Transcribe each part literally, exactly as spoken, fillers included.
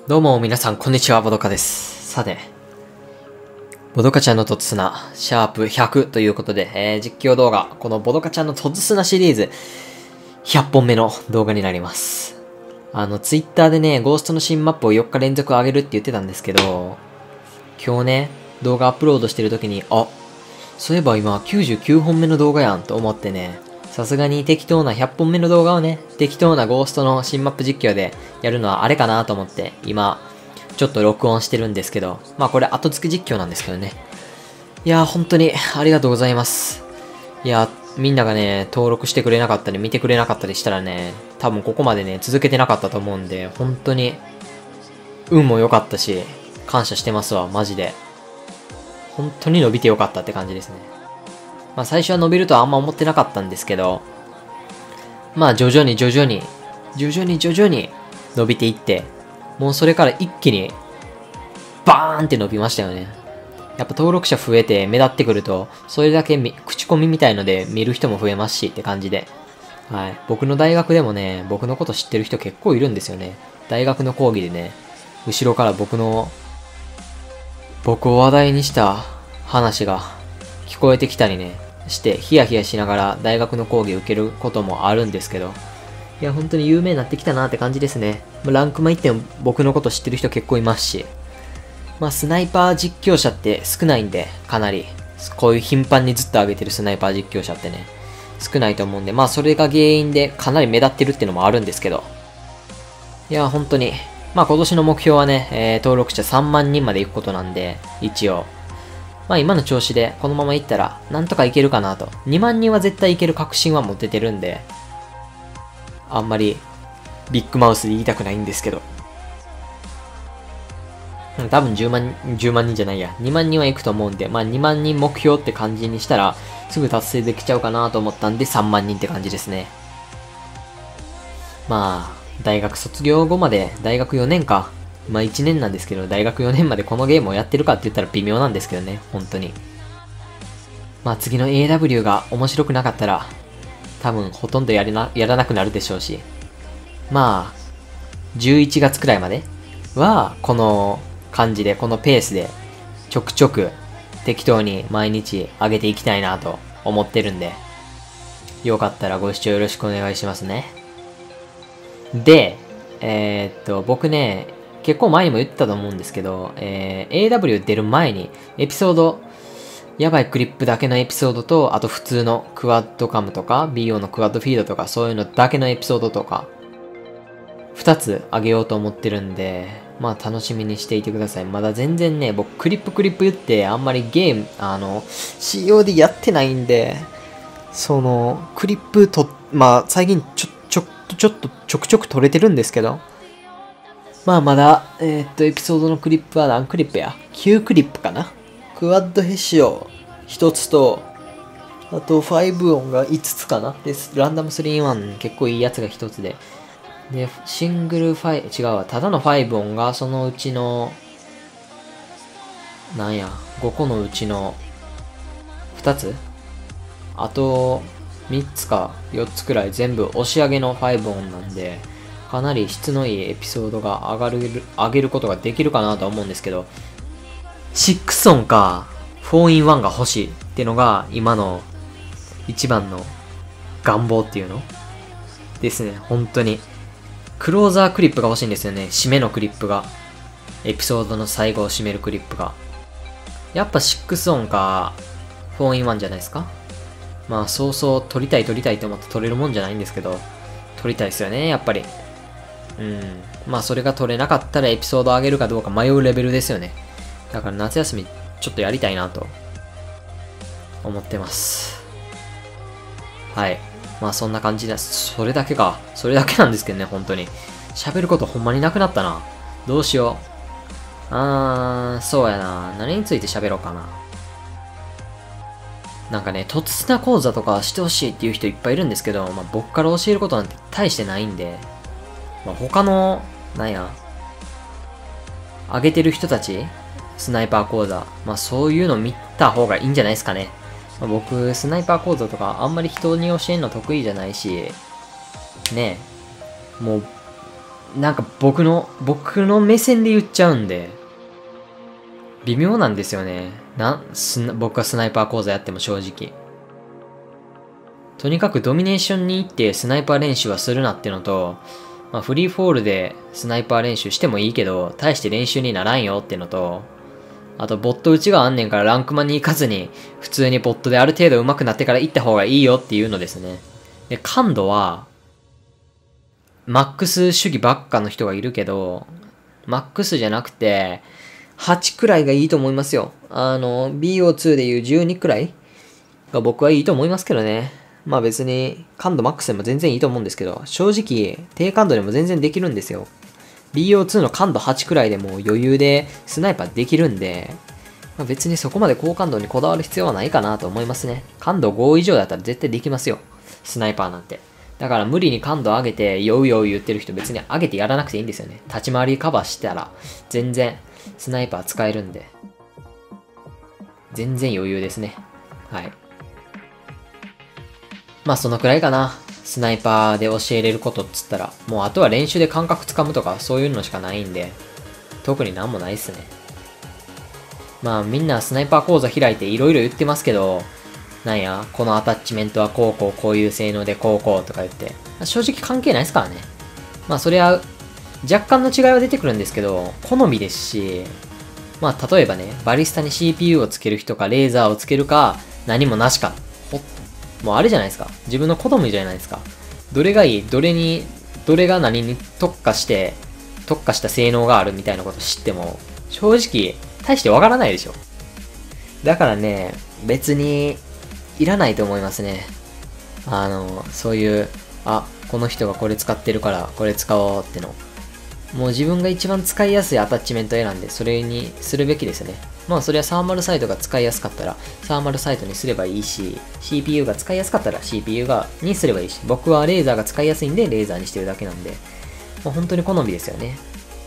どうも皆さんこんにちは、ボドカです。さて、ボドカちゃんのとつすな、シャープひゃくということで、えー、実況動画、このボドカちゃんのとつすなシリーズ、ひゃっぽんめの動画になります。あの、ツイッターでね、ゴーストの新マップをよっか連続上げるって言ってたんですけど、今日ね、動画アップロードしてる時に、あ、そういえば今きゅうじゅうきゅうほんめの動画やんと思ってね、さすがに適当なひゃっぽんめの動画をね、適当なゴーストの新マップ実況でやるのはあれかなと思って、今、ちょっと録音してるんですけど、まあこれ後付け実況なんですけどね。いやー本当にありがとうございます。いやー、みんながね、登録してくれなかったり見てくれなかったりしたらね、多分ここまでね、続けてなかったと思うんで、本当に、運も良かったし、感謝してますわ、マジで。本当に伸びてよかったって感じですね。まあ最初は伸びるとはあんま思ってなかったんですけど、まあ徐々に徐々に、徐々に徐々に伸びていって、もうそれから一気に、バーンって伸びましたよね。やっぱ登録者増えて目立ってくると、それだけ口コミみたいので見る人も増えますしって感じで。はい。僕の大学でもね、僕のこと知ってる人結構いるんですよね。大学の講義でね、後ろから僕の、僕を話題にした話が聞こえてきたりね、してヒヤヒヤしながら大学の講義を受けることもあるんですけど、いや本当に有名になってきたなって感じですね。ランクマ行っても僕のこと知ってる人結構いますし、まあスナイパー実況者って少ないんで、かなりこういう頻繁にずっと上げてるスナイパー実況者ってね少ないと思うんで、まあそれが原因でかなり目立ってるっていうのもあるんですけど、いや本当にまあ今年の目標はね、えー、登録者さんまんにんまで行くことなんで、一応まあ今の調子でこのままいったらなんとかいけるかなと。にまんにんは絶対いける確信は持ててるんで、あんまりビッグマウスで言いたくないんですけど。多分じゅうまん、じゅうまんにんじゃないや。にまんにんは行くと思うんで、まあにまんにん目標って感じにしたらすぐ達成できちゃうかなと思ったんでさんまんにんって感じですね。まあ、大学卒業後まで、大学よねんか。まあいちねんなんですけど、大学よねんまでこのゲームをやってるかって言ったら微妙なんですけどね、本当に。まあ次の エーダブリュー が面白くなかったら、多分ほとんどやれな、やらなくなるでしょうし。まあ、じゅういちがつくらいまでは、この感じで、このペースで、ちょくちょく適当に毎日上げていきたいなと思ってるんで、よかったらご視聴よろしくお願いしますね。で、えー、っと、僕ね、結構前にも言ってたと思うんですけど、えー、エーダブリュー 出る前に、エピソード、やばいクリップだけのエピソードと、あと普通のクワッドカムとか、ビーオー のクワッドフィードとか、そういうのだけのエピソードとか、二つあげようと思ってるんで、まあ楽しみにしていてください。まだ全然ね、僕クリップクリップ言って、あんまりゲーム、あの、シーオーディー やってないんで、その、クリップと、まあ最近ちょ、ちょっと、ちょっとちょくちょく取れてるんですけど、まあまだ、えー、っと、エピソードのクリップは何クリップや ?きゅう クリップかな。クワッドヘシオひとつと、あとファイブ音がいつつかな。で、ランダムスリーインワン結構いいやつがひとつで。で、シングルファイ、違うわ。ただのファイブ音がそのうちの、なんや、ごこのうちのふたつあと、みっつかよっつくらい全部押し上げのファイブ音なんで、かなり質のいいエピソードが上がる、上げることができるかなとは思うんですけど、シックス音かフォーインワンが欲しいっていうのが今の一番の願望っていうのですね、本当に。クローザークリップが欲しいんですよね、締めのクリップが。エピソードの最後を締めるクリップが。やっぱシックス音かフォーインワンじゃないですか。まあそうそう取りたい取りたいと思って取れるもんじゃないんですけど、取りたいですよね、やっぱり。うん。まあそれが取れなかったらエピソード上げるかどうか迷うレベルですよね。だから夏休みちょっとやりたいなと思ってます。はい。まあそんな感じです。それだけか。それだけなんですけどね、本当に。喋ることほんまになくなったな。どうしよう。あー、そうやな。何について喋ろうかな。なんかね、突出な講座とかしてほしいっていう人いっぱいいるんですけど、まあ僕から教えることなんて大してないんで、まあ他の、なんや、上げてる人たちスナイパー講座。まあそういうの見た方がいいんじゃないですかね。まあ、僕、スナイパー講座とかあんまり人に教えるの得意じゃないし、ねえ、もう、 なんか僕の、僕の目線で言っちゃうんで、微妙なんですよね。な、すな、僕はスナイパー講座やっても正直。とにかくドミネーションに行ってスナイパー練習はするなってのと、まあ、フリーフォールでスナイパー練習してもいいけど、大して練習にならんよってのと、あとボット打ちがあんねんからランクマンに行かずに、普通にボットである程度上手くなってから行った方がいいよっていうのですね。で、感度は、マックス主義ばっかの人がいるけど、マックスじゃなくて、はちくらいがいいと思いますよ。あの、ビーオーツー でいうじゅうにくらいが僕はいいと思いますけどね。まあ別に感度マックスでも全然いいと思うんですけど、正直低感度でも全然できるんですよ。ビーオーツー の感度はちくらいでも余裕でスナイパーできるんで、まあ、別にそこまで高感度にこだわる必要はないかなと思いますね。感度ご以上だったら絶対できますよ。スナイパーなんて。だから無理に感度上げて、ようよう言ってる人別に上げてやらなくていいんですよね。立ち回りカバーしたら全然スナイパー使えるんで。全然余裕ですね。はい。まあそのくらいかな。スナイパーで教えれることっつったら、もうあとは練習で感覚つかむとかそういうのしかないんで、特になんもないっすね。まあみんなスナイパー講座開いていろいろ言ってますけど、なんや、このアタッチメントはこうこうこういう性能でこうこうとか言って、正直関係ないですからね。まあそれは若干の違いは出てくるんですけど、好みですし、まあ例えばね、バリスタに シーピーユー をつける人かレーザーをつけるか何もなしか、ほもうあれじゃないですか。自分の好みじゃないですか。どれがいい、どれに、どれが何に特化して、特化した性能があるみたいなこと知っても、正直、大してわからないでしょ。だからね、別に、いらないと思いますね。あの、そういう、あ、この人がこれ使ってるから、これ使おうっての。もう自分が一番使いやすいアタッチメントを選んで、それにするべきですね。まあそれはサーマルサイトが使いやすかったら、サーマルサイトにすればいいし、シーピーユー が使いやすかったら シーピーユー がにすればいいし、僕はレーザーが使いやすいんでレーザーにしてるだけなんで、もう本当に好みですよね。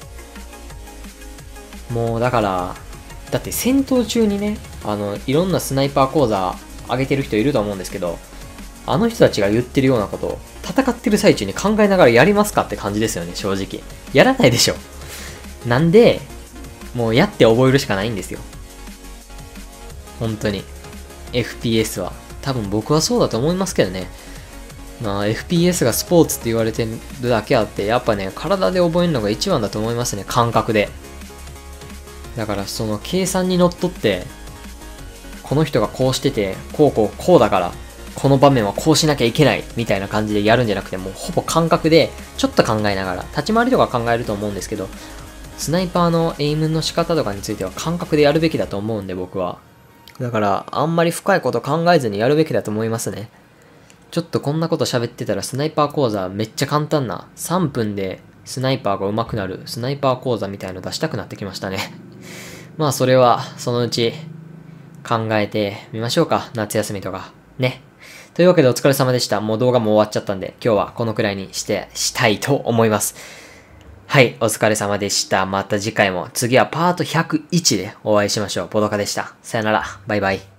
もうだから、だって戦闘中にね、あの、いろんなスナイパー講座上げてる人いると思うんですけど、あの人たちが言ってるようなことを戦ってる最中に考えながらやりますかって感じですよね、正直。やらないでしょ。なんで、もうやって覚えるしかないんですよ。本当に。エフピーエス は。多分僕はそうだと思いますけどね。まあ エフピーエス がスポーツって言われてるだけあって、やっぱね、体で覚えるのが一番だと思いますね、感覚で。だからその計算にのっとって、この人がこうしてて、こうこうこうだから、この場面はこうしなきゃいけないみたいな感じでやるんじゃなくて、もうほぼ感覚でちょっと考えながら、立ち回りとか考えると思うんですけど、スナイパーのエイムの仕方とかについては感覚でやるべきだと思うんで、僕は。だから、あんまり深いこと考えずにやるべきだと思いますね。ちょっとこんなこと喋ってたらスナイパー講座めっちゃ簡単な、さんぷんでスナイパーが上手くなるスナイパー講座みたいの出したくなってきましたね。まあそれはそのうち考えてみましょうか。夏休みとか。ね。というわけでお疲れ様でした。もう動画も終わっちゃったんで、今日はこのくらいにして、したいと思います。はい、お疲れ様でした。また次回も、次はパートひゃくいちでお会いしましょう。ボドカでした。さよなら。バイバイ。